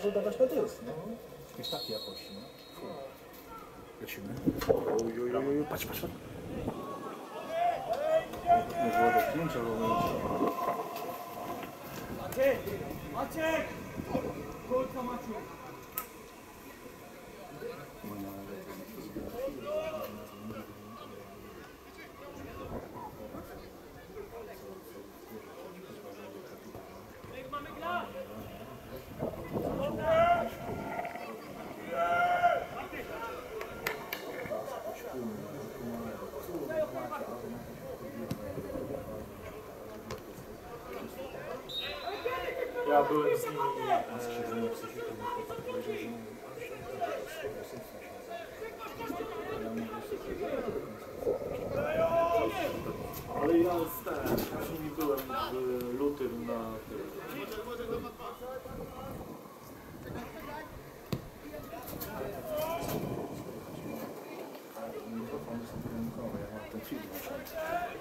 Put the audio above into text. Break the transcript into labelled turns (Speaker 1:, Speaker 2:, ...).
Speaker 1: może dawać na dysk, no. Jakieś takie jakości, no. Lecimy. Oj, patrz. Nie było do zdjęcia,
Speaker 2: Maciek! Kurka Maciek!
Speaker 1: Ja byłem z nimi ale ja z nimi byłem w lutym na ten film.